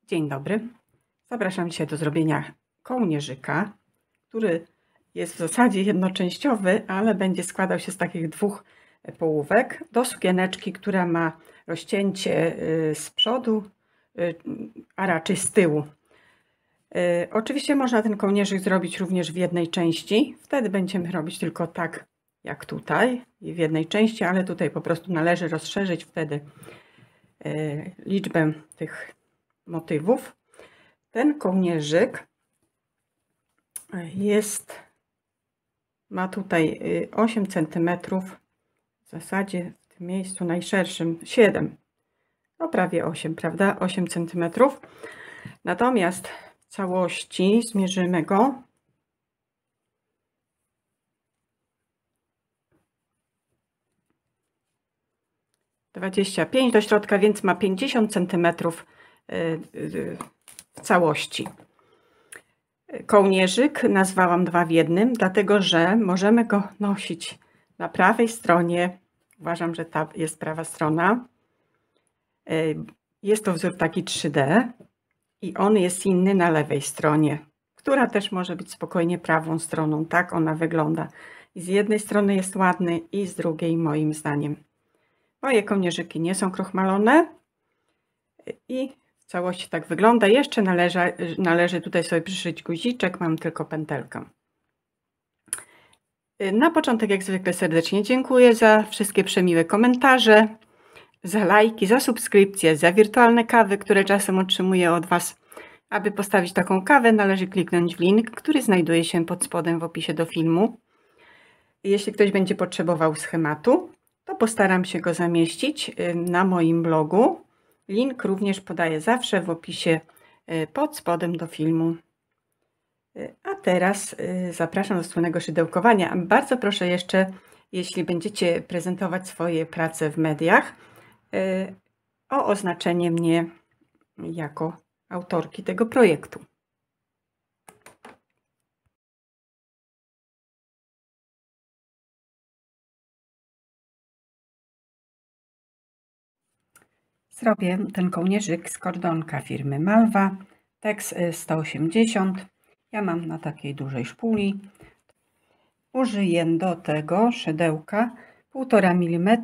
Dzień dobry. Zapraszam dzisiaj do zrobienia kołnierzyka, który jest w zasadzie jednoczęściowy, ale będzie składał się z takich dwóch połówek do sukieneczki, która ma rozcięcie z przodu, a raczej z tyłu. Oczywiście można ten kołnierzyk zrobić również w jednej części. Wtedy będziemy robić tylko tak jak tutaj i w jednej części, ale tutaj po prostu należy rozszerzyć wtedy liczbę tych motywów. Ten kołnierzyk ma tutaj 8 cm, w zasadzie w tym miejscu najszerszym 7, no prawie 8, prawda? 8 cm. Natomiast w całości zmierzymy go . 25 do środka, więc ma 50 cm w całości. Kołnierzyk nazwałam 2 w 1, dlatego że możemy go nosić na prawej stronie. Uważam, że ta jest prawa strona. Jest to wzór taki 3D i on jest inny na lewej stronie, która też może być spokojnie prawą stroną. Tak ona wygląda. I z jednej strony jest ładny i z drugiej moim zdaniem. Moje kołnierzyki nie są krochmalone i w całości tak wygląda. Jeszcze należy tutaj sobie przyszyć guziczek, mam tylko pętelkę. Na początek jak zwykle serdecznie dziękuję za wszystkie przemiłe komentarze, za lajki, za subskrypcje, za wirtualne kawy, które czasem otrzymuję od Was. Aby postawić taką kawę, należy kliknąć w link, który znajduje się pod spodem w opisie do filmu. Jeśli ktoś będzie potrzebował schematu, to postaram się go zamieścić na moim blogu. Link również podaję zawsze w opisie pod spodem do filmu. A teraz zapraszam do wspólnego szydełkowania. Bardzo proszę jeszcze, jeśli będziecie prezentować swoje prace w mediach, o oznaczenie mnie jako autorki tego projektu. Zrobię ten kołnierzyk z kordonka firmy Malwa, Tex 180. Ja mam na takiej dużej szpuli. Użyję do tego szydełka 1,5 mm,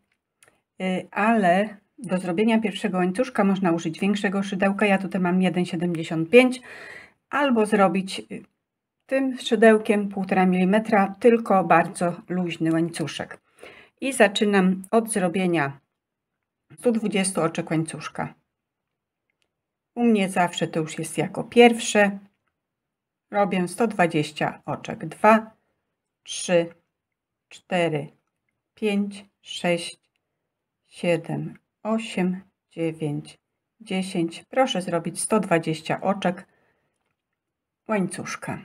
ale do zrobienia pierwszego łańcuszka można użyć większego szydełka. Ja tutaj mam 1,75 albo zrobić tym szydełkiem 1,5 mm, tylko bardzo luźny łańcuszek. I zaczynam od zrobienia 120 oczek łańcuszka. U mnie zawsze to już jest jako pierwsze. Robię 120 oczek. 2, 3, 4, 5, 6, 7, 8, 9, 10. Proszę zrobić 120 oczek łańcuszka.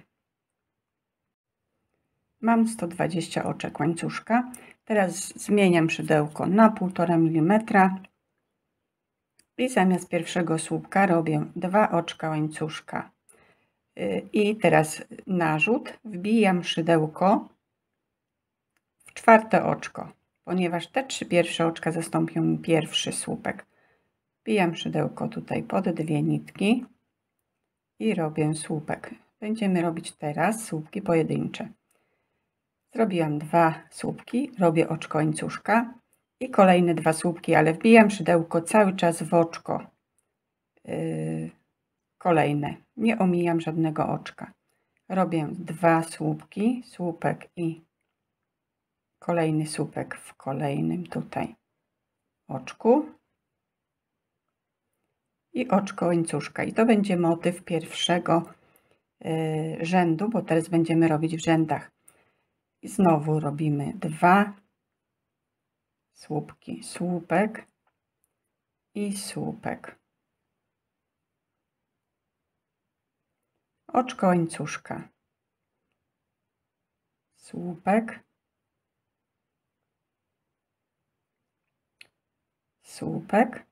Mam 120 oczek łańcuszka. Teraz zmieniam szydełko na 1,5 mm i zamiast pierwszego słupka robię 2 oczka łańcuszka. I teraz narzut, wbijam szydełko w 4. oczko, ponieważ te 3 pierwsze oczka zastąpią mi pierwszy słupek. Wbijam szydełko tutaj pod 2 nitki i robię słupek. Będziemy robić teraz słupki pojedyncze. Zrobiłam 2 słupki, robię oczko łańcuszka i kolejne 2 słupki, ale wbijam szydełko cały czas w oczko kolejne. Nie omijam żadnego oczka. Robię 2 słupki, słupek i kolejny słupek w kolejnym tutaj oczku i oczko łańcuszka. I to będzie motyw pierwszego rzędu, bo teraz będziemy robić w rzędach. I znowu robimy 2 słupki, słupek i słupek. Oczko łańcuszka, słupek, słupek,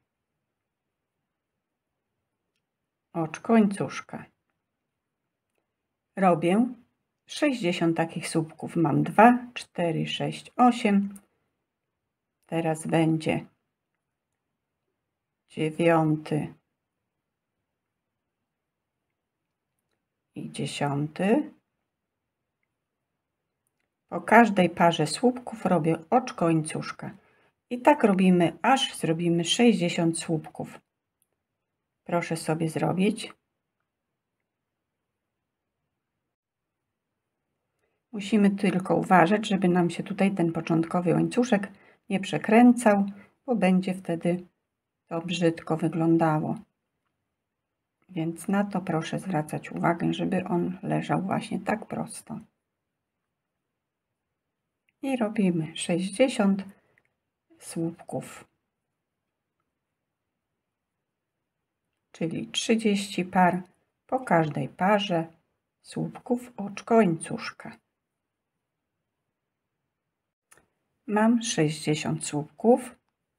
oczko łańcuszka. Robię 60 takich słupków. Mam 2, 4, 6, 8. Teraz będzie 9, i 10. Po każdej parze słupków robię oczko łańcuszka. I tak robimy, aż zrobimy 60 słupków. Proszę sobie zrobić. Musimy tylko uważać, żeby nam się tutaj ten początkowy łańcuszek nie przekręcał, bo będzie wtedy to brzydko wyglądało. Więc na to proszę zwracać uwagę, żeby on leżał właśnie tak prosto. I robimy 60 słupków, czyli 30 par, po każdej parze słupków oczko łańcuszka. Mam 60 słupków.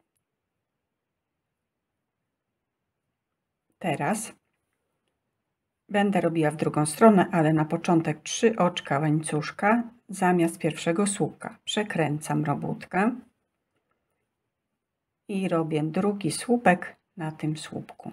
Teraz będę robiła w drugą stronę, ale na początek 3 oczka łańcuszka zamiast pierwszego słupka. Przekręcam robótkę i robię drugi słupek na tym słupku.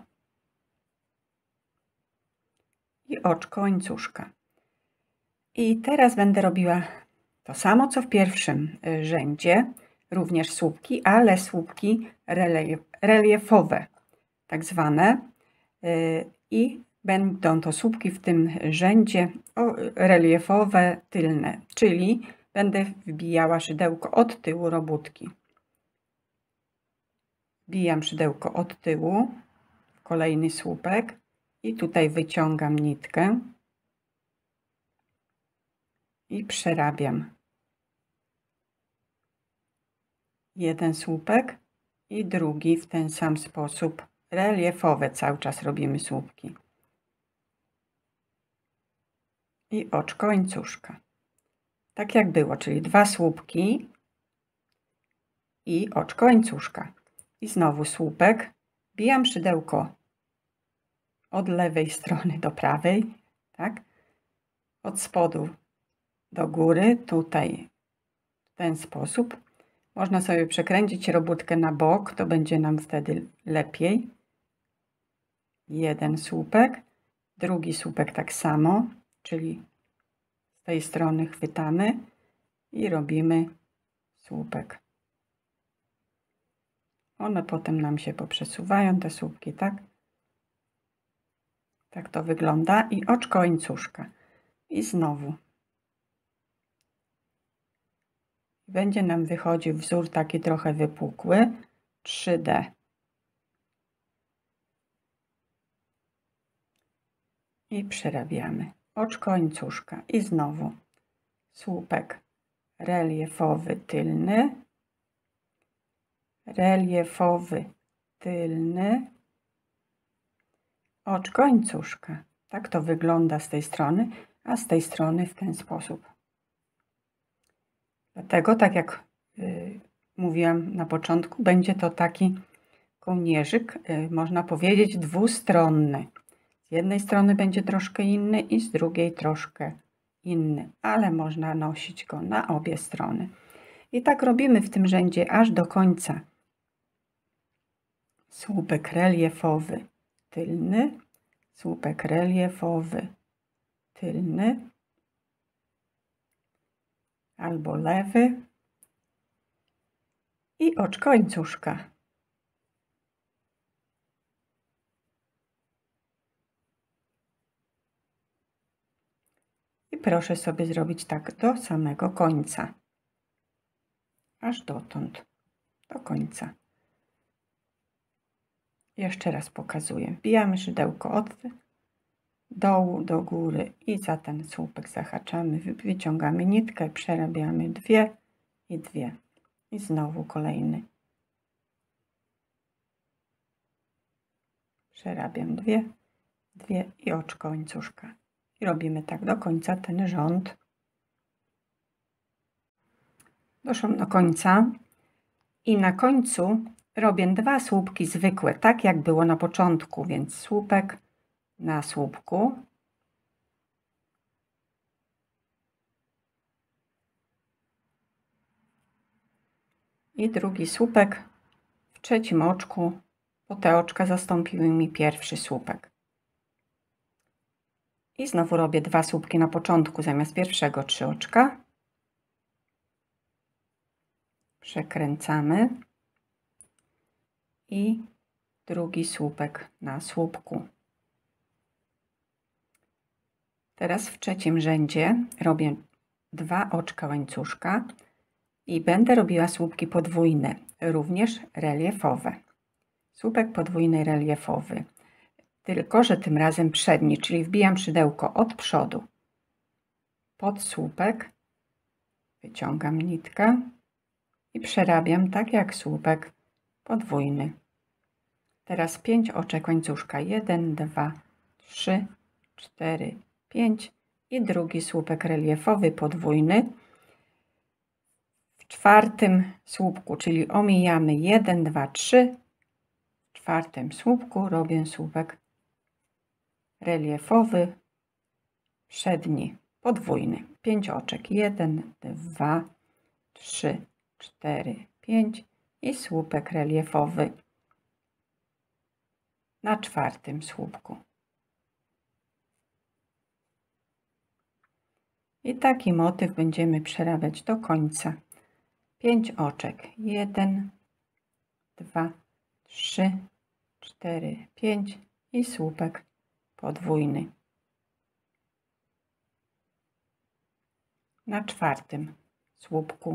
I oczko łańcuszka. I teraz będę robiła to samo, co w pierwszym rzędzie, również słupki, ale słupki reliefowe, tak zwane. I będą to słupki w tym rzędzie reliefowe tylne, czyli będę wbijała szydełko od tyłu robótki. Wbijam szydełko od tyłu w kolejny słupek i tutaj wyciągam nitkę i przerabiam jeden słupek i drugi w ten sam sposób. Reliefowe cały czas robimy słupki. I oczko łańcuszka. Tak jak było, czyli 2 słupki i oczko łańcuszka. I znowu słupek. Wbijam szydełko od lewej strony do prawej, tak? Od spodu do góry, tutaj w ten sposób. Można sobie przekręcić robótkę na bok, to będzie nam wtedy lepiej. Jeden słupek, drugi słupek tak samo, czyli z tej strony chwytamy i robimy słupek. One potem nam się poprzesuwają, te słupki, tak? Tak to wygląda. I oczko łańcuszka. I znowu. Będzie nam wychodził wzór taki trochę wypukły, 3D. I przerabiamy. Oczko łańcuszka. I znowu słupek reliefowy tylny, reliefowy tylny, oczko łańcuszka. Tak to wygląda z tej strony, a z tej strony w ten sposób. Dlatego, tak jak mówiłam na początku, będzie to taki kołnierzyk, można powiedzieć, dwustronny. Z jednej strony będzie troszkę inny i z drugiej troszkę inny, ale można nosić go na obie strony. I tak robimy w tym rzędzie aż do końca. Słupek reliefowy tylny, słupek reliefowy tylny albo lewy i oczko łańcuszka. I proszę sobie zrobić tak do samego końca. Aż dotąd, do końca. Jeszcze raz pokazuję. Wbijamy szydełko od dołu do góry i za ten słupek zahaczamy, wyciągamy nitkę, przerabiamy 2 i 2. I znowu kolejny. Przerabiam 2, 2 i oczko łańcuszka. I robimy tak do końca ten rząd. Doszłam do końca i na końcu robię 2 słupki zwykłe, tak jak było na początku, więc słupek na słupku. I drugi słupek w trzecim oczku, bo te oczka zastąpiły mi pierwszy słupek. I znowu robię 2 słupki na początku zamiast pierwszego 3 oczka. Przekręcamy i drugi słupek na słupku. Teraz w trzecim rzędzie robię 2 oczka łańcuszka i będę robiła słupki podwójne, również reliefowe. Słupek podwójny reliefowy, tylko że tym razem przedni, czyli wbijam szydełko od przodu pod słupek, wyciągam nitkę i przerabiam tak jak słupek podwójny. Teraz 5 oczek łańcuszka. 1, 2, 3, 4, 5 i drugi słupek reliefowy podwójny. W czwartym słupku, czyli omijamy 1, 2, 3. W czwartym słupku robię słupek reliefowy przedni podwójny. 5 oczek. 1, 2, 3, 4, 5 i słupek reliefowy na czwartym słupku. I taki motyw będziemy przerabiać do końca. 5 oczek. 1, 2, 3, 4, 5 i słupek podwójny na czwartym słupku.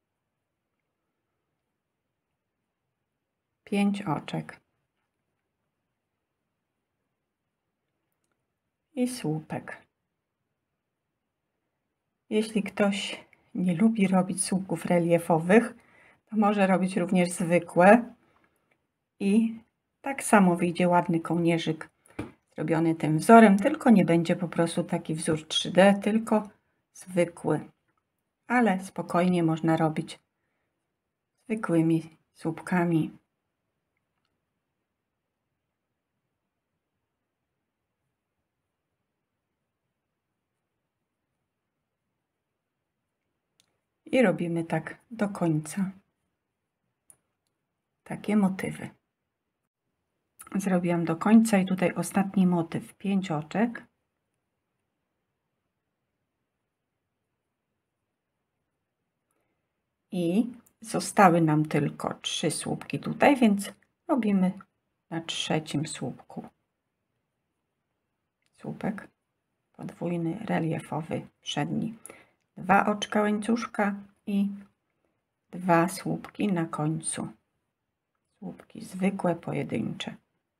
5 oczek i słupek. Jeśli ktoś nie lubi robić słupków reliefowych, to może robić również zwykłe i tak samo wyjdzie ładny kołnierzyk zrobiony tym wzorem, tylko nie będzie po prostu taki wzór 3D, tylko zwykły. Ale spokojnie można robić zwykłymi słupkami. I robimy tak do końca. Takie motywy. Zrobiłam do końca i tutaj ostatni motyw. 5 oczek. I zostały nam tylko 3 słupki tutaj, więc robimy na trzecim słupku. Słupek podwójny, reliefowy, przedni. 2 oczka łańcuszka i 2 słupki na końcu. Słupki zwykłe, pojedyncze.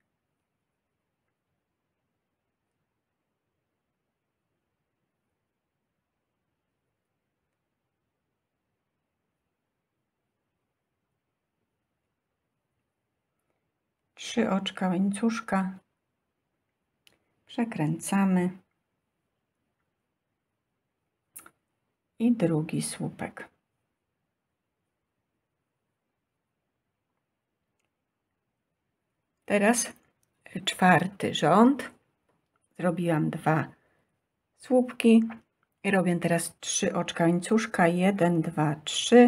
Trzy oczka łańcuszka. Przekręcamy. I drugi słupek. Teraz czwarty rząd. Zrobiłam 2 słupki i robię teraz 3 oczka łańcuszka. 1, 2, 3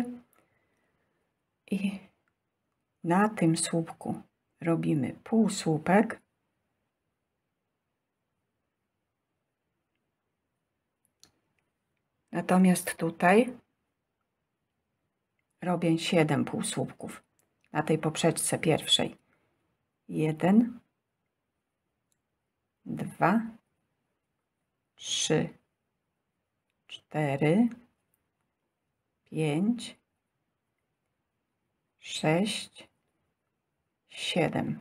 i na tym słupku robimy półsłupek. Natomiast tutaj robię 7 półsłupków na tej poprzeczce pierwszej. 1, 2, 3, 4, 5, 6, 7.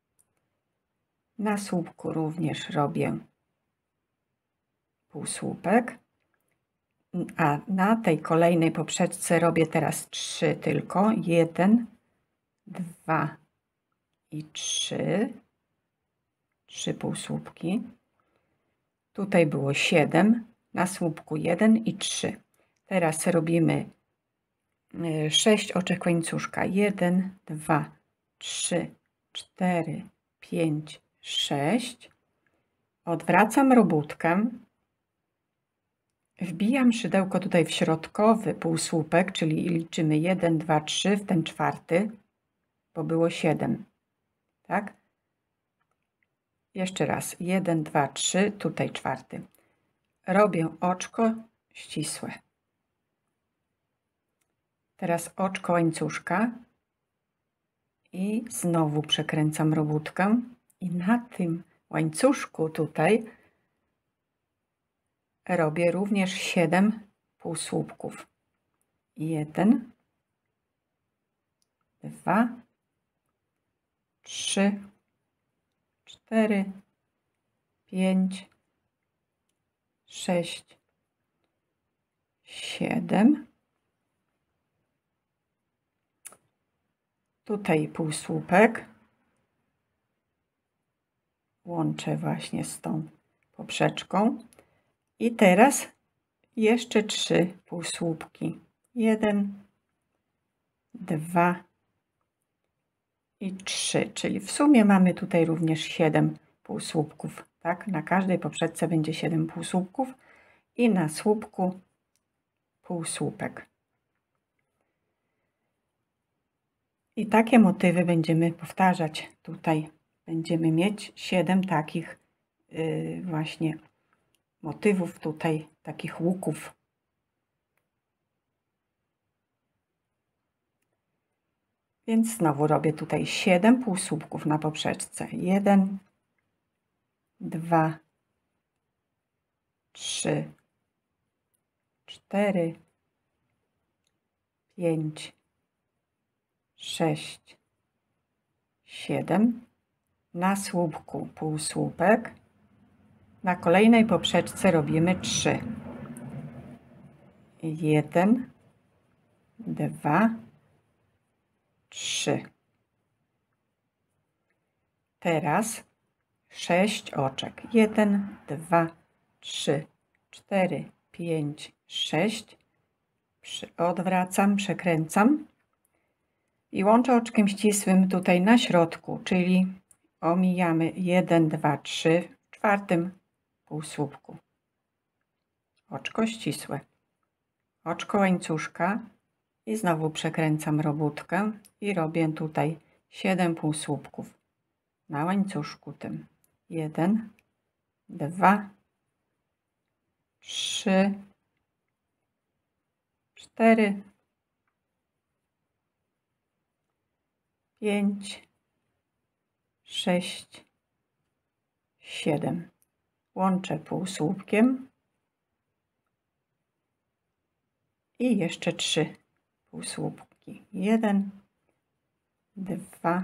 Na słupku również robię półsłupek, a na tej kolejnej poprzeczce robię teraz 3 tylko. 1, 2 i 3. 3 półsłupki. Tutaj było 7, na słupku 1 i 3. Teraz robimy 6 oczek łańcuszka. 1, 2, 3, 4, 5, 6. Odwracam robótkę. Wbijam szydełko tutaj w środkowy półsłupek, czyli liczymy 1, 2, 3 w ten czwarty, bo było 7. Tak? Jeszcze raz. 1, 2, 3, tutaj 4. Robię oczko ścisłe. Teraz oczko łańcuszka i znowu przekręcam robótkę i na tym łańcuszku tutaj robię również 7 półsłupków. 1, 2, 3, 4, 5, 6, 7. Tutaj półsłupek. Łączę właśnie z tą poprzeczką. I teraz jeszcze 3 półsłupki. 1, 2 i 3. Czyli w sumie mamy tutaj również 7 półsłupków. Tak? Na każdej poprzeczce będzie 7 półsłupków i na słupku półsłupek. I takie motywy będziemy powtarzać. Tutaj będziemy mieć 7 takich właśnie motywów, tutaj takich łuków. Więc znowu robię tutaj 7 półsłupków na poprzeczce. 1, 2, 3, 4, 5, 6, 7. Na słupku półsłupek. Na kolejnej poprzeczce robimy 3. 1, 2, 3. Teraz 6 oczek. 1, 2, 3, 4, 5, 6. Odwracam, przekręcam i łączę oczkiem ścisłym tutaj na środku, czyli omijamy 1, 2, 3 w czwartym półsłupku. Oczko ścisłe. Oczko łańcuszka i znowu przekręcam robótkę i robię tutaj 7 półsłupków na łańcuszku tym. 1, 2, 3, 4, 5, 6, 7. Łączę półsłupkiem i jeszcze 3 półsłupki. 1, 2,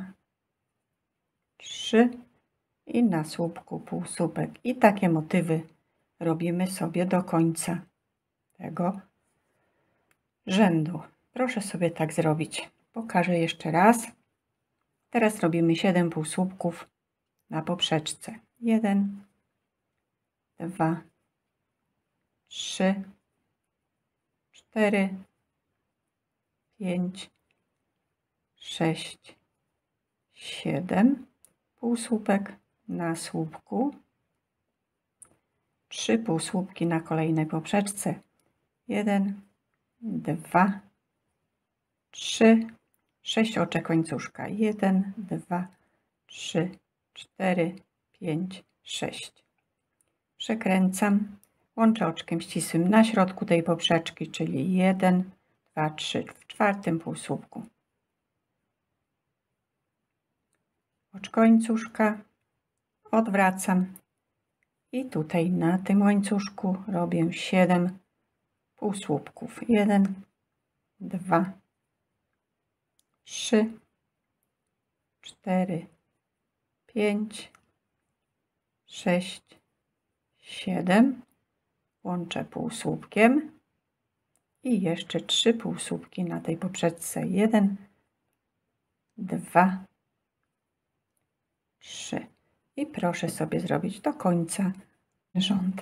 3 i na słupku półsłupek. I takie motywy robimy sobie do końca tego rzędu. Proszę sobie tak zrobić. Pokażę jeszcze raz. Teraz robimy 7 półsłupków na poprzeczce. 1, 2, 3, 4, 5, 6, 7. Półsłupek na słupku. 3 półsłupki na kolejnej poprzeczce. 1, 2, 3, 6 oczek łańcuszka. 1, 2, 3, 4, 5, 6. Przekręcam. Łączę oczkiem ścisłym na środku tej poprzeczki, czyli 1, 2, 3 w czwartym półsłupku. Oczko łańcuszka. Odwracam. I tutaj na tym łańcuszku robię 7 półsłupków. 1, 2, 3, 4, 5, 6, 7. Łączę półsłupkiem i jeszcze 3 półsłupki na tej poprzeczce. 1, 2, 3. I proszę sobie zrobić do końca rząd.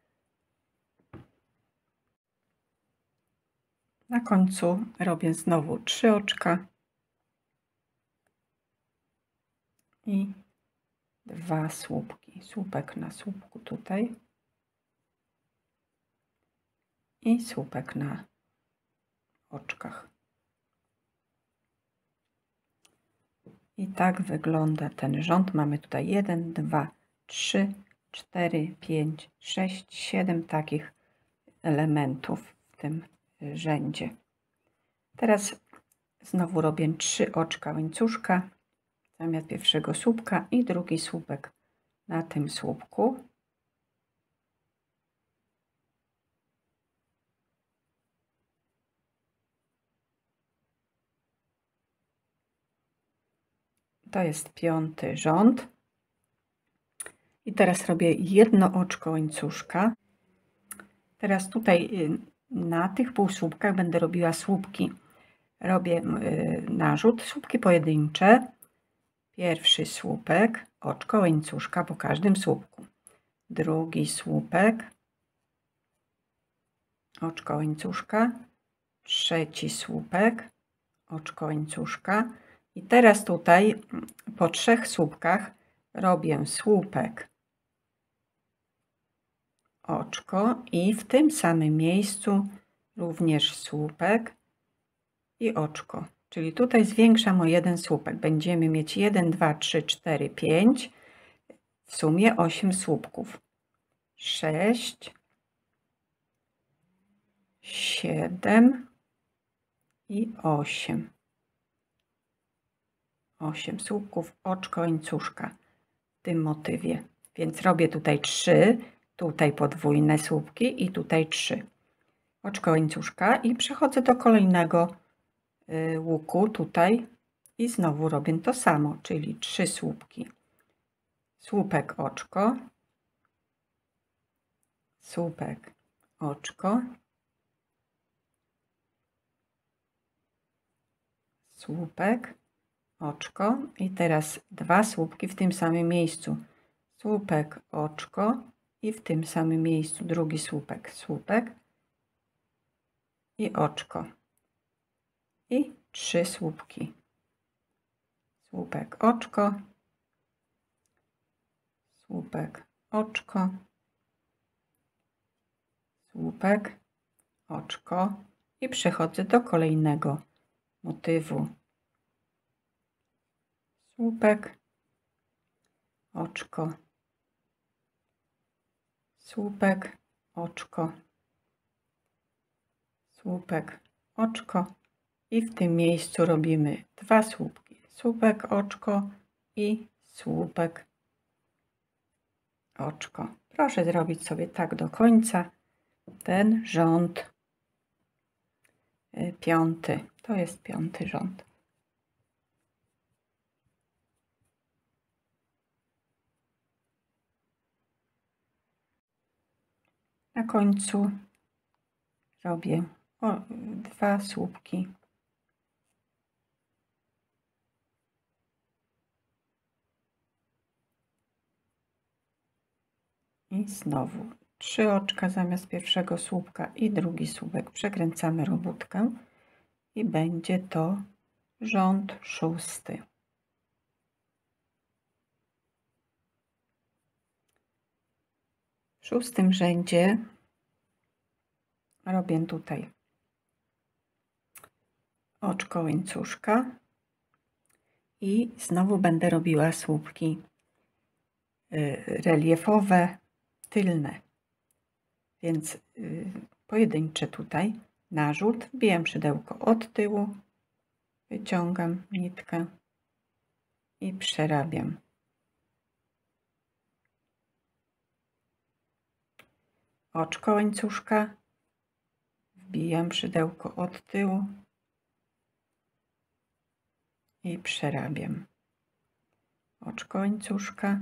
Na końcu robię znowu 3 oczka i 2 słupki. Słupek na słupku tutaj i słupek na oczkach. I tak wygląda ten rząd. Mamy tutaj 1, 2, 3, 4, 5, 6, 7 takich elementów w tym rzędzie. Teraz znowu robię 3 oczka łańcuszka zamiast pierwszego słupka i drugi słupek na tym słupku. To jest 5. rząd. I teraz robię jedno oczko łańcuszka. Teraz tutaj na tych półsłupkach będę robiła słupki. Robię narzut, słupki pojedyncze. Pierwszy słupek, oczko łańcuszka po każdym słupku. Drugi słupek, oczko łańcuszka. Trzeci słupek, oczko łańcuszka. I teraz tutaj po 3 słupkach robię słupek, oczko i w tym samym miejscu również słupek i oczko. Czyli tutaj zwiększam o 1 słupek. Będziemy mieć 1, 2, 3, 4, 5. W sumie 8 słupków. 6, 7 i 8. 8 słupków, oczko łańcuszka w tym motywie. Więc robię tutaj 3, tutaj podwójne słupki i tutaj 3. Oczko łańcuszka i przechodzę do kolejnego łuku tutaj i znowu robię to samo, czyli 3 słupki. Słupek, oczko, słupek, oczko, słupek, oczko i teraz 2 słupki w tym samym miejscu. Słupek, oczko i w tym samym miejscu drugi słupek, słupek i oczko. I 3 słupki. Słupek, oczko, słupek, oczko, słupek, oczko i przechodzę do kolejnego motywu. Słupek, oczko, słupek, oczko, słupek, oczko i w tym miejscu robimy 2 słupki. Słupek, oczko i słupek, oczko. Proszę zrobić sobie tak do końca ten rząd 5. To jest 5. rząd. Na końcu robię 2 słupki. I znowu 3 oczka zamiast pierwszego słupka i drugi słupek. Przekręcamy robótkę i będzie to rząd 6. W 6. rzędzie robię tutaj oczko łańcuszka i znowu będę robiła słupki reliefowe, tylne. Więc pojedyncze tutaj narzut, wbijam szydełko od tyłu, wyciągam nitkę i przerabiam. Oczko łańcuszka, wbijam szydełko od tyłu i przerabiam. Oczko łańcuszka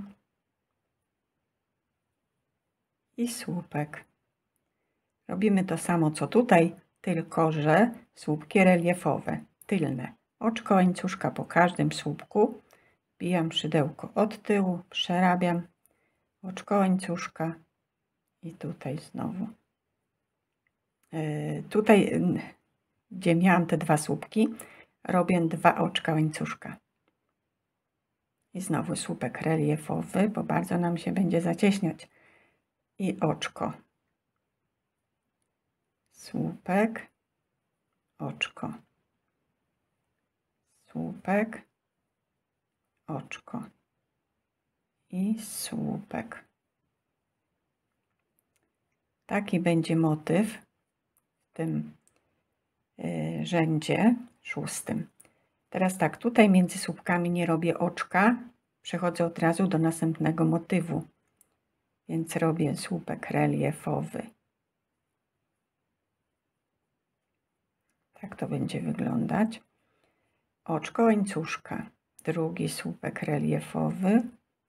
i słupek. Robimy to samo co tutaj, tylko że słupki reliefowe, tylne. Oczko łańcuszka po każdym słupku, wbijam szydełko od tyłu, przerabiam. Oczko łańcuszka i tutaj znowu. Tutaj, gdzie miałam te 2 słupki, robię 2 oczka łańcuszka. I znowu słupek reliefowy, bo bardzo nam się będzie zacieśniać. I oczko. Słupek, oczko. Słupek, oczko. i słupek. Taki będzie motyw w tym rzędzie 6. Teraz tak, tutaj między słupkami nie robię oczka, przechodzę od razu do następnego motywu, więc robię słupek reliefowy. Tak to będzie wyglądać. Oczko łańcuszka, drugi słupek reliefowy,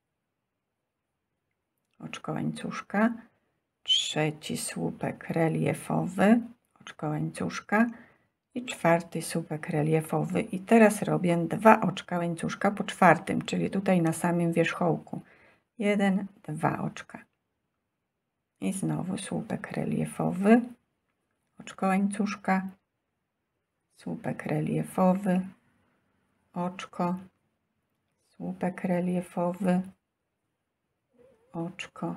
oczko łańcuszka, trzeci słupek reliefowy, oczko łańcuszka i czwarty słupek reliefowy. I teraz robię 2 oczka łańcuszka po czwartym, czyli tutaj na samym wierzchołku. 1, 2 oczka. I znowu słupek reliefowy, oczko łańcuszka, słupek reliefowy, oczko, słupek reliefowy, oczko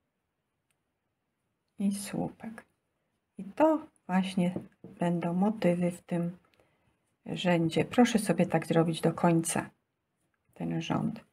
i słupek. I to właśnie będą motywy w tym rzędzie. Proszę sobie tak zrobić do końca ten rząd.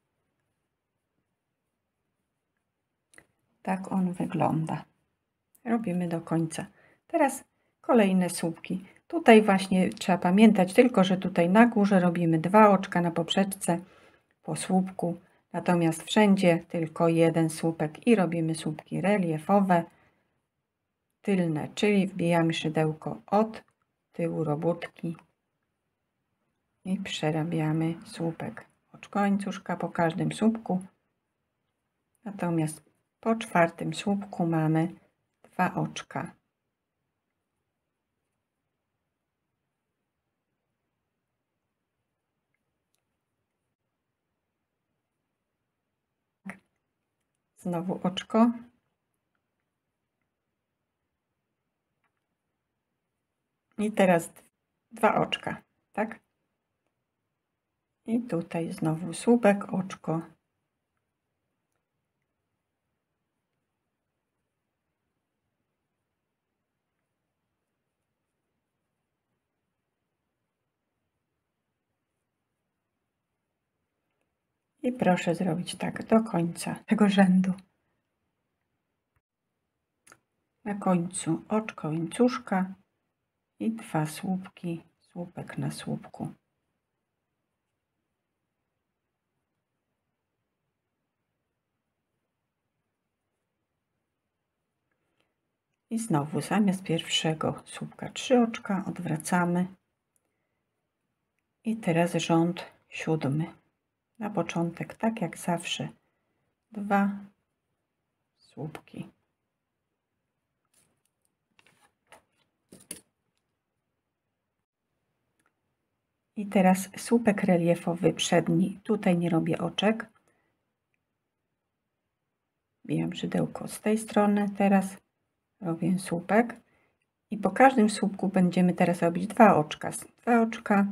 Tak on wygląda. Robimy do końca. Teraz kolejne słupki. Tutaj właśnie trzeba pamiętać tylko, że tutaj na górze robimy 2 oczka na poprzeczce po słupku, natomiast wszędzie tylko 1 słupek i robimy słupki reliefowe tylne, czyli wbijamy szydełko od tyłu robótki i przerabiamy słupek. Oczko łańcuszka po każdym słupku, natomiast po czwartym słupku mamy 2 oczka. Znowu oczko. I teraz 2 oczka, tak? I tutaj znowu słupek, oczko. I proszę zrobić tak do końca tego rzędu. Na końcu oczko łańcuszka i 2 słupki, słupek na słupku. I znowu zamiast pierwszego słupka 3 oczka odwracamy. I teraz rząd 7. Na początek, tak jak zawsze, 2 słupki. I teraz słupek reliefowy przedni. Tutaj nie robię oczek. Wbijam szydełko z tej strony. Teraz robię słupek. I po każdym słupku będziemy teraz robić 2 oczka. 2 oczka.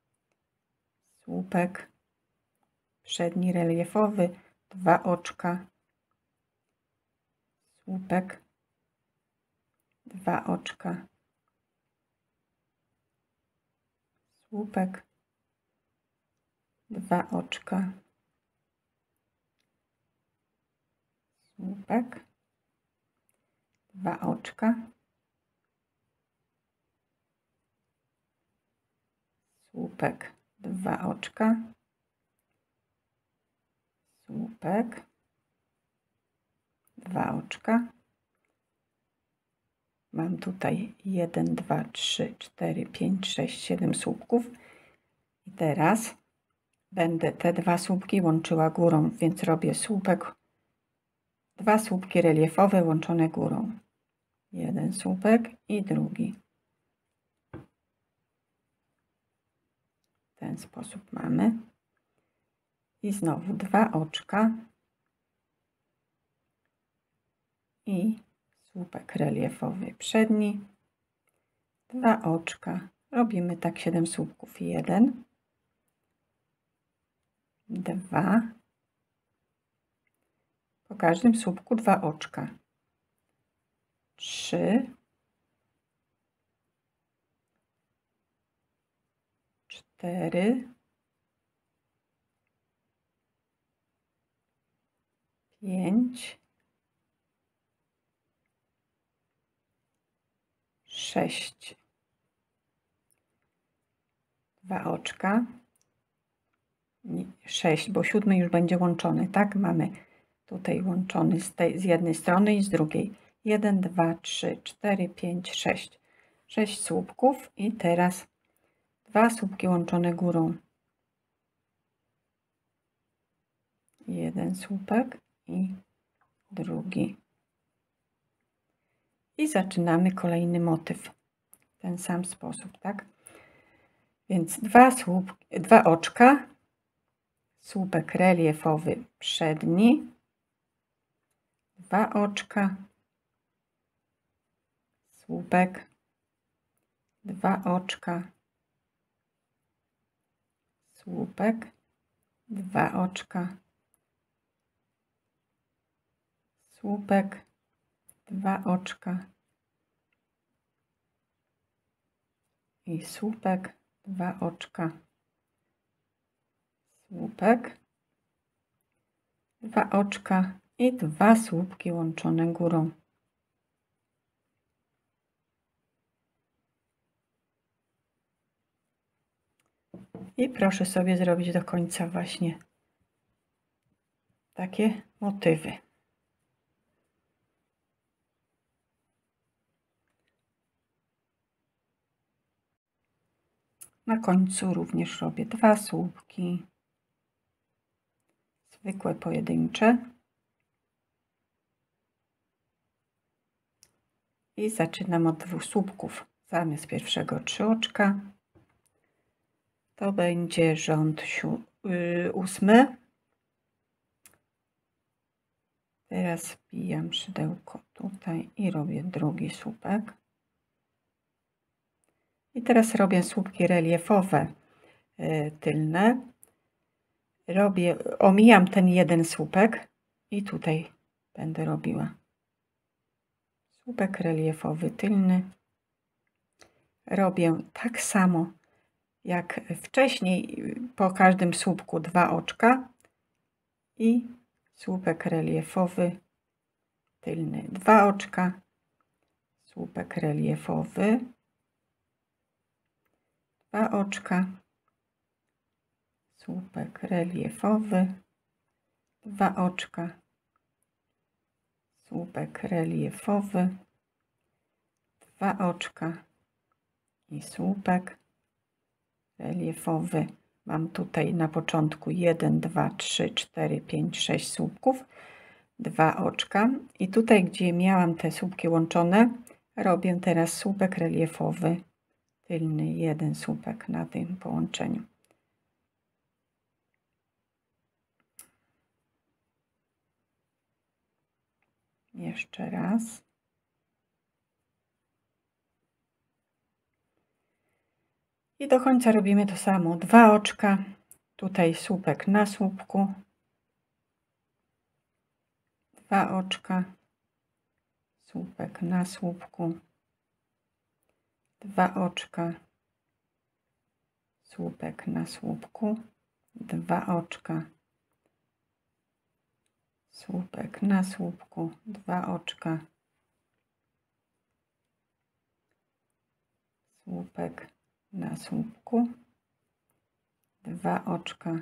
Słupek przedni reliefowy. 2 oczka. Słupek. 2 oczka. Słupek. 2 oczka. Słupek. 2 oczka. Słupek. 2 oczka. Słupek. 2 oczka. Mam tutaj 1, 2, 3, 4, 5, 6, 7 słupków. I teraz będę te 2 słupki łączyła górą, więc robię słupek, 2 słupki reliefowe łączone górą. 1 słupek i drugi. W ten sposób mamy. I znowu 2 oczka i słupek reliefowy przedni, 2 oczka, robimy tak 7 słupków, 1, 2, po każdym słupku 2 oczka, 3, 4, 5, 6, 2 oczka, 6, bo 7 już będzie łączony, tak? Mamy tutaj łączony z jednej strony i z drugiej. 1, 2, 3, 4, 5, 6. 6 słupków i teraz 2 słupki łączone górą. Jeden słupek i drugi. I zaczynamy kolejny motyw. W ten sam sposób, tak? Więc 2 oczka, słupek reliefowy przedni, 2 oczka, słupek, 2 oczka, słupek, 2 oczka, słupek, 2 oczka i słupek, 2 oczka, słupek, 2 oczka i 2 słupki łączone górą. I proszę sobie zrobić do końca właśnie takie motywy. Na końcu również robię 2 słupki, zwykłe pojedyncze. I zaczynam od 2 słupków. Zamiast pierwszego 3 oczka. To będzie rząd 8. Teraz wbijam szydełko tutaj i robię drugi słupek. I teraz robię słupki reliefowe tylne. Omijam ten jeden słupek i tutaj będę robiła słupek reliefowy tylny. Robię tak samo jak wcześniej, po każdym słupku 2 oczka i słupek reliefowy tylny, 2 oczka, słupek reliefowy, 2 oczka, słupek reliefowy, 2 oczka, słupek reliefowy, 2 oczka i słupek reliefowy. Mam tutaj na początku 1, 2, 3, 4, 5, 6 słupków, 2 oczka i tutaj, gdzie miałam te słupki łączone, robię teraz słupek reliefowy tylny, 1 słupek na tym połączeniu. Jeszcze raz. I do końca robimy to samo. 2 oczka, tutaj słupek na słupku, 2 oczka, słupek na słupku, 2 oczka, słupek na słupku, 2 oczka, słupek na słupku, 2 oczka, słupek na słupku, 2 oczka,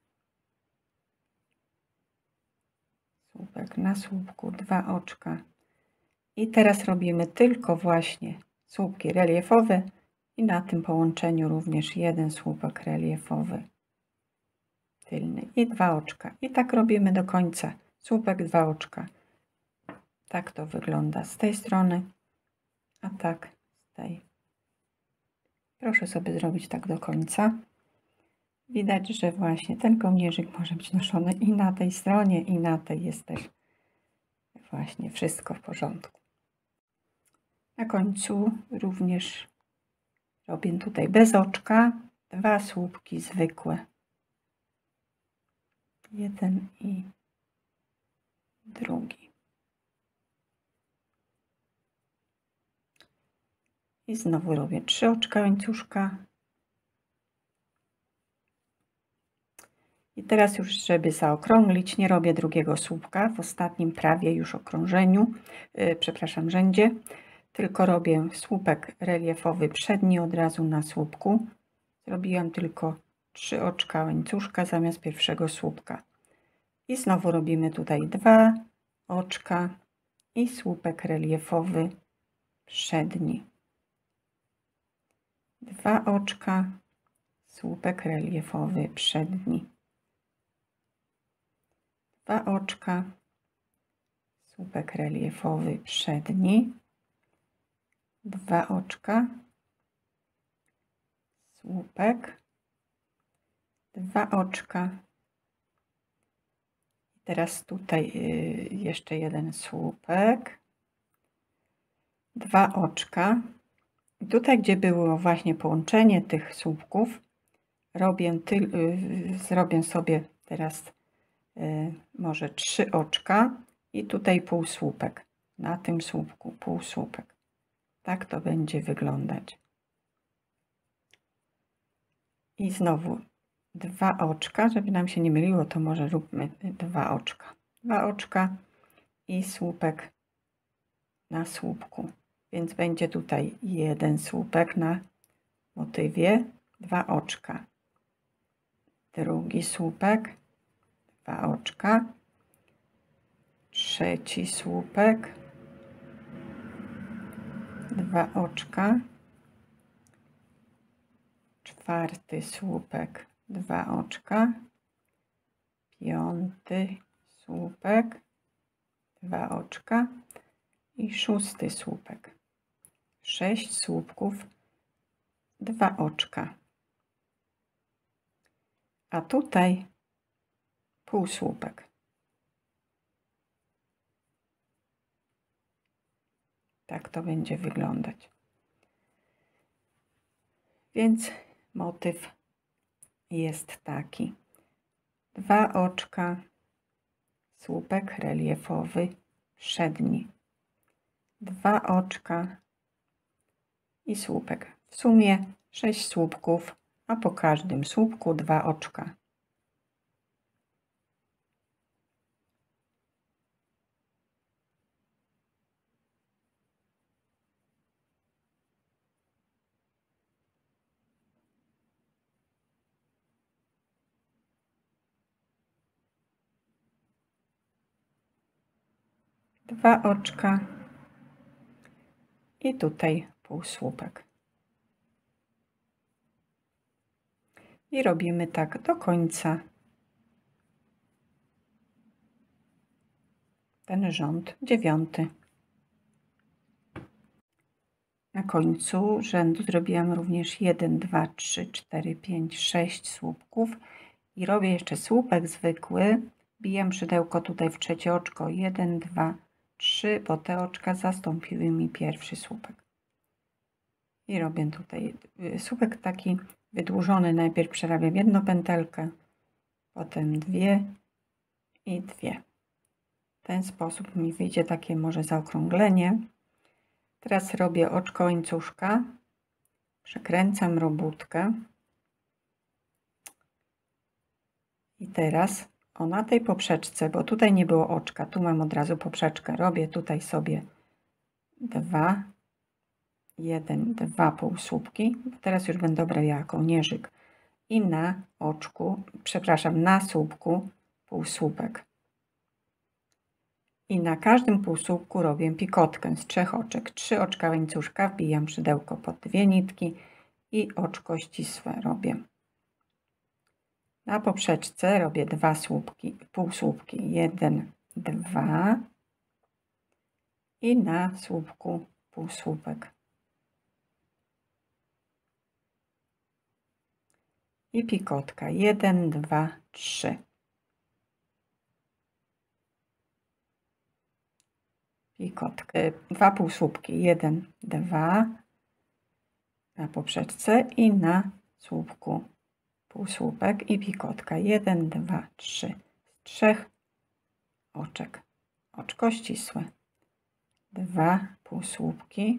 słupek na słupku, 2 oczka. I teraz robimy tylko właśnie słupki reliefowe i na tym połączeniu również 1 słupek reliefowy tylny i 2 oczka. I tak robimy do końca. Słupek, 2 oczka. Tak to wygląda z tej strony, a tak z tej. Proszę sobie zrobić tak do końca. Widać, że właśnie ten kołnierzyk może być noszony i na tej stronie, i na tej jest też właśnie wszystko w porządku. Na końcu również robię tutaj bez oczka 2 słupki zwykłe. Jeden i drugi. I znowu robię 3 oczka łańcuszka. I teraz już, żeby zaokrąglić, nie robię drugiego słupka w ostatnim prawie już okrążeniu, przepraszam, rzędzie, tylko robię słupek reliefowy przedni od razu na słupku. Zrobiłam tylko 3 oczka łańcuszka zamiast pierwszego słupka. I znowu robimy tutaj 2 oczka i słupek reliefowy przedni. 2 oczka, słupek reliefowy przedni. 2 oczka, słupek reliefowy przedni. 2 oczka, słupek, 2 oczka. Teraz tutaj jeszcze jeden słupek, 2 oczka. I tutaj, gdzie było właśnie połączenie tych słupków, zrobię sobie teraz może 3 oczka i tutaj półsłupek. Na tym słupku półsłupek. Tak to będzie wyglądać. I znowu 2 oczka, żeby nam się nie myliło, to może róbmy 2 oczka. 2 oczka i słupek na słupku. Więc będzie tutaj 1 słupek na motywie, 2 oczka. Drugi słupek, 2 oczka. Trzeci słupek, 2 oczka. Czwarty słupek, 2 oczka. Piąty słupek, 2 oczka. I 6 słupek. 6 słupków, 2 oczka. A tutaj półsłupek. Tak to będzie wyglądać. Więc motyw jest taki. 2 oczka, słupek reliefowy przedni. 2 oczka i słupek. W sumie 6 słupków, a po każdym słupku 2 oczka. Dwa oczka i tutaj półsłupek. I robimy tak do końca. Ten rząd 9. Na końcu rzędu zrobiłam również 1, 2, 3, 4, 5, 6 słupków i robię jeszcze słupek zwykły. Bijam szydełko tutaj w trzecie oczko. 1, 2, 3, bo te oczka zastąpiły mi pierwszy słupek. I robię tutaj słupek taki wydłużony. Najpierw przerabiam jedną pętelkę, potem 2 i 2. W ten sposób mi wyjdzie takie może zaokrąglenie. Teraz robię oczko łańcuszka, przekręcam robótkę i teraz na tej poprzeczce, bo tutaj nie było oczka, tu mam od razu poprzeczkę, robię tutaj sobie 2, 1, 2 półsłupki, bo teraz już będę brała kołnierzyk i na oczku, przepraszam, na słupku półsłupek. I na każdym półsłupku robię pikotkę z 3 oczek. 3 oczka łańcuszka, wbijam szydełko pod 2 nitki i oczko ścisłe robię. Na poprzeczce robię 2 słupki, półsłupki. 1, 2 i na słupku półsłupek. I pikotka. 1, 2, 3. Pikotkę, 2 półsłupki, 1, 2 na poprzeczce i na słupku półsłupek i pikotka 1, 2, 3 z 3 oczek, oczko ścisłe, 2 półsłupki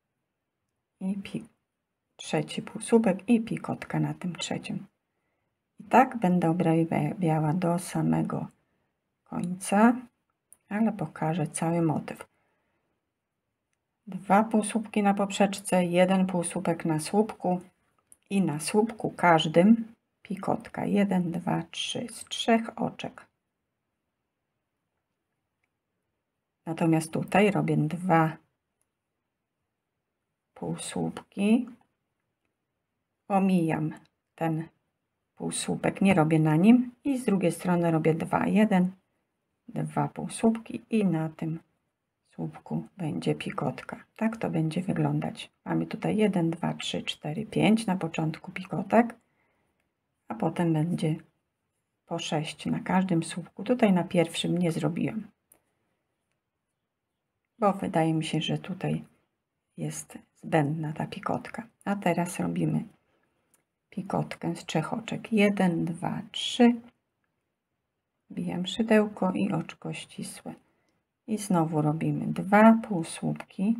i trzeci półsłupek i pikotka na tym trzecim. I tak będę obrabiała do samego końca, ale pokażę cały motyw. 2 półsłupki na poprzeczce, 1 półsłupek na słupku i na słupku każdym pikotka. 1, 2, 3 z 3 oczek. Natomiast tutaj robię 2 półsłupki, omijam ten półsłupek, nie robię na nim i z drugiej strony robię 2, 1, 2 półsłupki i na tym słupku będzie pikotka. Tak to będzie wyglądać. Mamy tutaj 1, 2, 3, 4, 5 na początku pikotek, a potem będzie po 6 na każdym słupku. Tutaj na pierwszym nie zrobiłam, bo wydaje mi się, że tutaj jest zbędna ta pikotka. A teraz robimy pikotkę z 3 oczek. 1, 2, 3. Wbijam szydełko i oczko ścisłe. I znowu robimy 2 półsłupki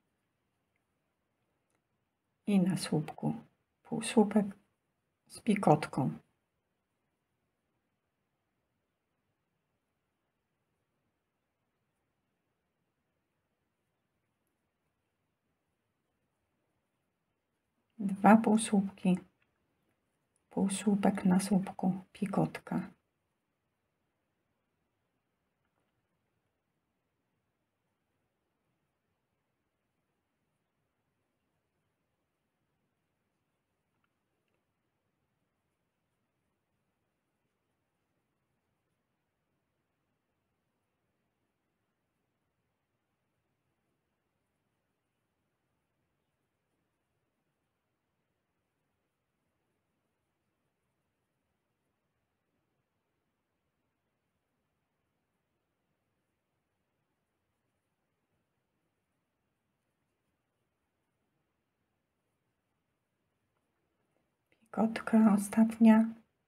i na słupku półsłupek z pikotką. Dwa półsłupki, półsłupek na słupku, pikotka. Pikotka ostatnia.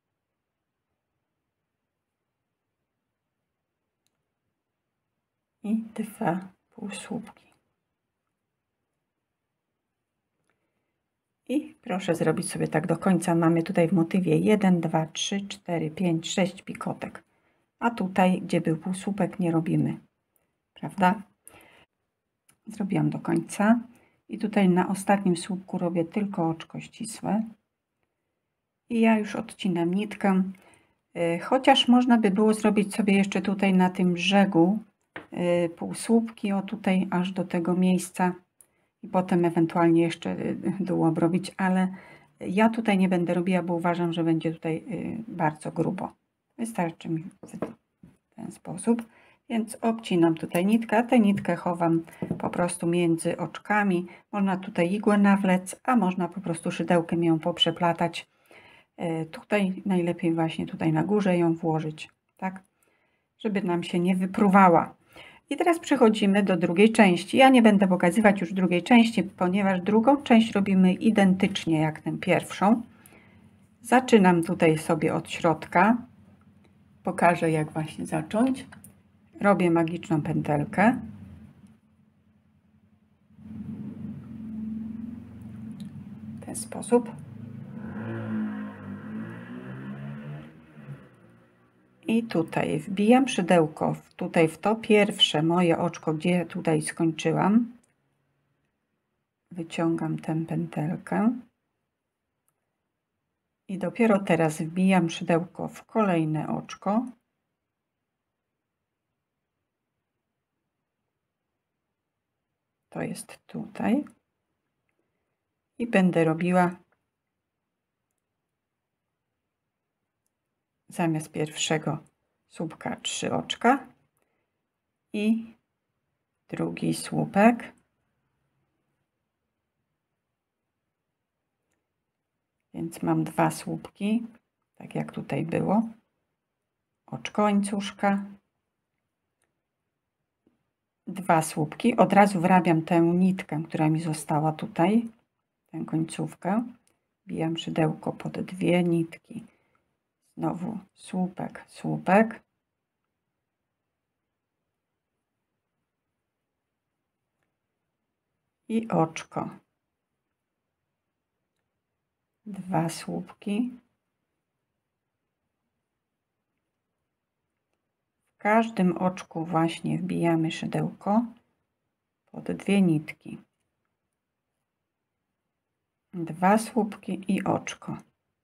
I 2 półsłupki. I proszę zrobić sobie tak do końca. Mamy tutaj w motywie 1, 2, 3, 4, 5, 6 pikotek. A tutaj, gdzie był półsłupek, nie robimy. Prawda? Zrobiłam do końca. I tutaj na ostatnim słupku robię tylko oczko ścisłe. I ja już odcinam nitkę. Chociaż można by było zrobić sobie jeszcze tutaj na tym brzegu półsłupki, o tutaj aż do tego miejsca. I potem ewentualnie jeszcze dół obrobić, ale ja tutaj nie będę robiła, bo uważam, że będzie tutaj bardzo grubo. Wystarczy mi w ten sposób. Więc obcinam tutaj nitkę, a tę nitkę chowam po prostu między oczkami. Można tutaj igłę nawlec, a można po prostu szydełkiem ją poprzeplatać. Tutaj najlepiej właśnie tutaj na górze ją włożyć, tak? Żeby nam się nie wypruwała. I teraz przechodzimy do drugiej części. Ja nie będę pokazywać już drugiej części, ponieważ drugą część robimy identycznie jak tę pierwszą. Zaczynam tutaj sobie od środka. Pokażę, jak właśnie zacząć. Robię magiczną pętelkę. W ten sposób. I tutaj wbijam szydełko tutaj w to pierwsze moje oczko, gdzie tutaj skończyłam. Wyciągam tę pętelkę. I dopiero teraz wbijam szydełko w kolejne oczko. To jest tutaj. I będę robiła zamiast pierwszego słupka 3 oczka i drugi słupek. Więc mam 2 słupki, tak jak tutaj było. Oczko łańcuszka. 2 słupki. Od razu wrabiam tę nitkę, która mi została tutaj, tę końcówkę. Wbijam szydełko pod 2 nitki. Znowu słupek, słupek. I oczko. 2 słupki. każdym oczku właśnie wbijamy szydełko pod 2 nitki. 2 słupki i oczko.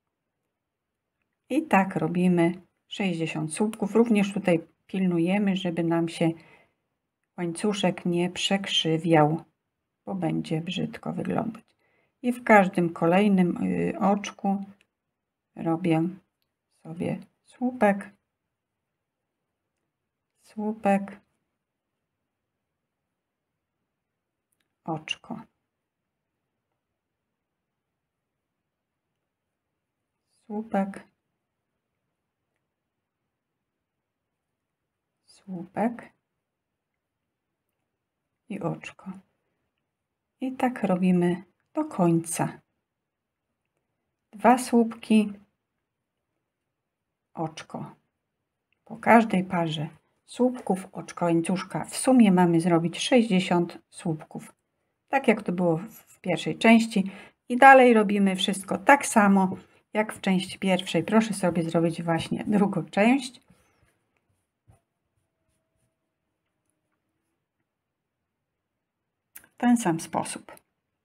I tak robimy 60 słupków. Również tutaj pilnujemy, żeby nam się łańcuszek nie przekrzywiał, bo będzie brzydko wyglądać. I w każdym kolejnym oczku robię sobie słupek, słupek, oczko. Słupek, słupek i oczko. I tak robimy do końca. 2 słupki, oczko. Po każdej parze słupków, oczko, łańcuszka w sumie mamy zrobić 60 słupków. Tak jak to było w pierwszej części. I dalej robimy wszystko tak samo jak w części pierwszej. Proszę sobie zrobić właśnie drugą część. W ten sam sposób.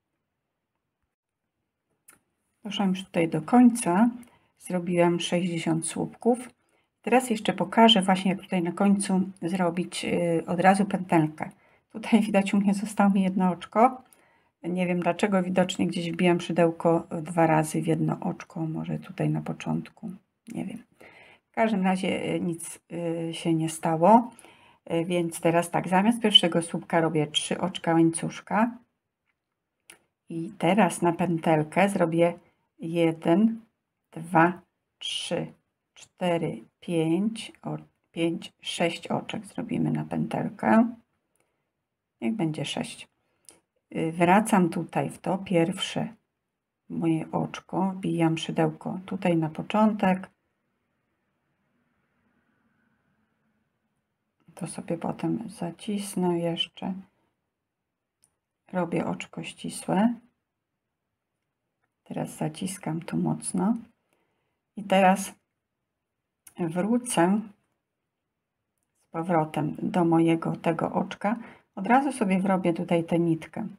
Doszłam już tutaj do końca. Zrobiłam 60 słupków. Teraz jeszcze pokażę właśnie, jak tutaj na końcu zrobić od razu pętelkę. Tutaj widać, u mnie zostało mi jedno oczko. Nie wiem dlaczego, widocznie gdzieś wbijam szydełko 2 razy w jedno oczko, może tutaj na początku, nie wiem. W każdym razie nic się nie stało, więc teraz tak, zamiast pierwszego słupka robię 3 oczka łańcuszka i teraz na pętelkę zrobię 1, 2, 3, 4, 5, 6 oczek zrobimy na pętelkę. Niech będzie 6. Wracam tutaj w to pierwsze moje oczko, wbijam szydełko tutaj na początek. To sobie potem zacisnę jeszcze. Robię oczko ścisłe. Teraz zaciskam tu mocno. I teraz wrócę z powrotem do mojego tego oczka. Od razu sobie wrobię tutaj tę nitkę.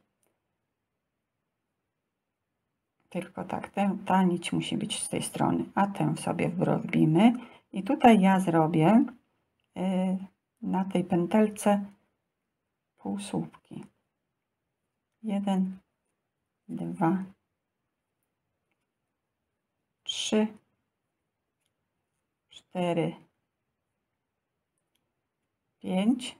Tylko tak, ta nić musi być z tej strony, a tę sobie wrobimy. I tutaj ja zrobię na tej pętelce półsłupki. 1, 2, 3, 4, 5.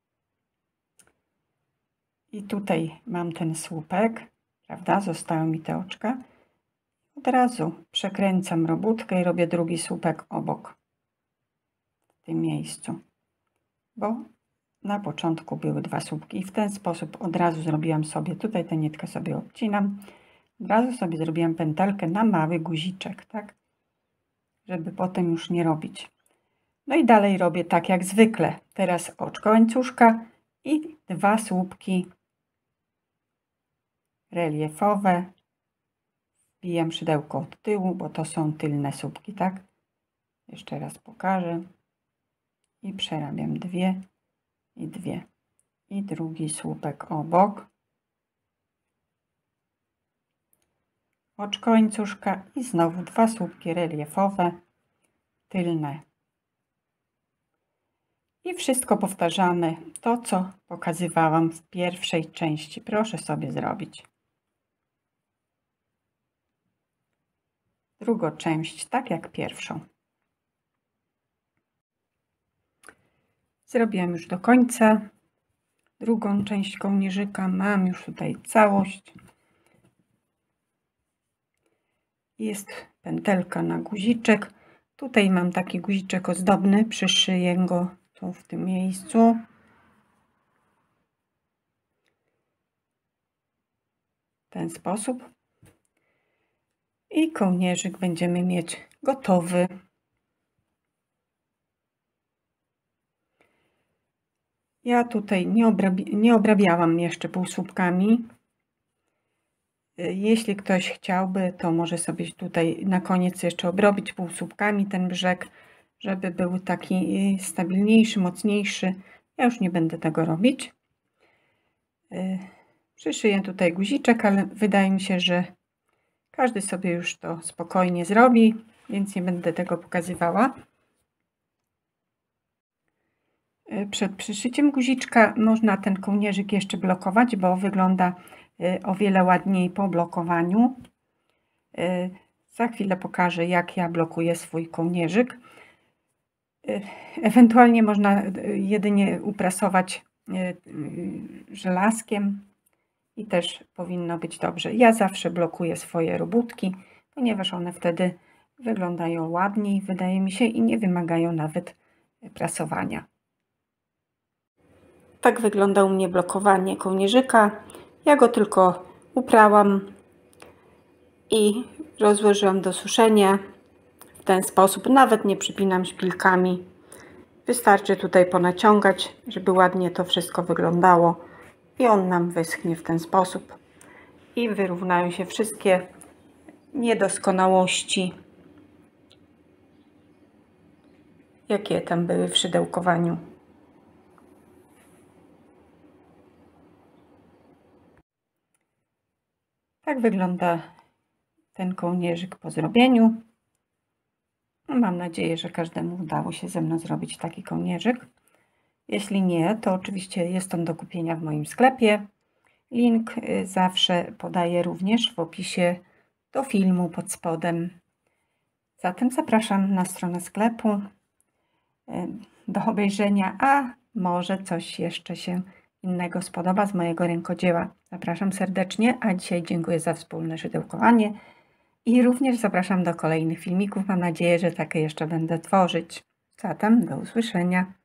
I tutaj mam ten słupek, prawda? Zostały mi te oczka. Od razu przekręcam robótkę i robię drugi słupek obok w tym miejscu, bo na początku były 2 słupki i w ten sposób od razu zrobiłam sobie, tutaj tę nitkę sobie obcinam, od razu sobie zrobiłam pętelkę na mały guziczek, tak? Żeby potem już nie robić. No i dalej robię tak jak zwykle. Teraz oczko łańcuszka i 2 słupki reliefowe. Wbijam szydełko od tyłu, bo to są tylne słupki, tak? Jeszcze raz pokażę. I przerabiam 2 i 2. I drugi słupek obok. Oczko łańcuszka i znowu 2 słupki reliefowe, tylne. I wszystko powtarzamy, to co pokazywałam w pierwszej części. Proszę sobie zrobić. Drugą część, tak jak pierwszą. Zrobiłam już do końca. Drugą część kołnierzyka mam już tutaj całość. Jest pętelka na guziczek. Tutaj mam taki guziczek ozdobny, przyszyję go tu w tym miejscu. W ten sposób. I kołnierzyk będziemy mieć gotowy. Ja tutaj nie obrabiałam jeszcze półsłupkami. Jeśli ktoś chciałby, to może sobie tutaj na koniec jeszcze obrobić półsłupkami ten brzeg, żeby był taki stabilniejszy, mocniejszy. Ja już nie będę tego robić. Przyszyję tutaj guziczek, ale wydaje mi się, że każdy sobie już to spokojnie zrobi, więc nie będę tego pokazywała. Przed przyszyciem guziczka można ten kołnierzyk jeszcze blokować, bo wygląda o wiele łagodniej po blokowaniu. Za chwilę pokażę, jak ja blokuję swój kołnierzyk. Ewentualnie można jedynie uprasować żelazkiem i też powinno być dobrze. Ja zawsze blokuję swoje robótki, ponieważ one wtedy wyglądają ładniej, wydaje mi się, i nie wymagają nawet prasowania. Tak wygląda u mnie blokowanie kołnierzyka. Ja go tylko uprałam i rozłożyłam do suszenia w ten sposób. Nawet nie przypinam szpilkami. Wystarczy tutaj ponaciągać, żeby ładnie to wszystko wyglądało i on nam wyschnie w ten sposób. I wyrównają się wszystkie niedoskonałości, jakie tam były w szydełkowaniu. Tak wygląda ten kołnierzyk po zrobieniu. Mam nadzieję, że każdemu udało się ze mną zrobić taki kołnierzyk. Jeśli nie, to oczywiście jest on do kupienia w moim sklepie. Link zawsze podaję również w opisie do filmu pod spodem. Zatem zapraszam na stronę sklepu do obejrzenia, a może coś jeszcze się innego spodoba z mojego rękodzieła. Zapraszam serdecznie, a dzisiaj dziękuję za wspólne szydełkowanie i również zapraszam do kolejnych filmików. Mam nadzieję, że takie jeszcze będę tworzyć. Zatem do usłyszenia.